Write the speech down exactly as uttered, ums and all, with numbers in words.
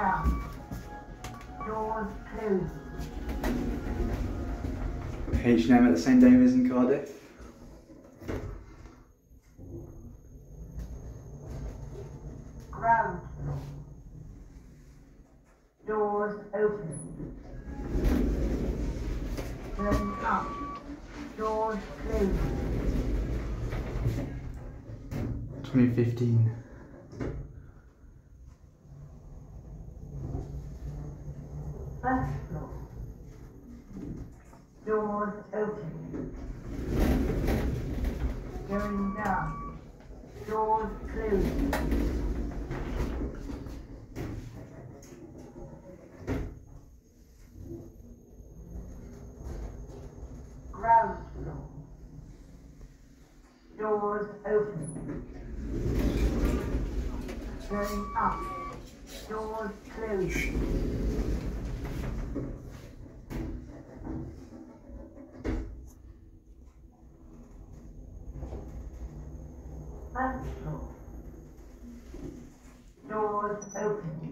down. Doors closed. H and M at the Saint David's in Cardiff. Ground floor. Doors open. Turning up. Doors closed. twenty fifteen. First floor. Doors open. Going down. Doors closed. Ground floor. Doors open. Going up. Doors closed. First floor. Doors open.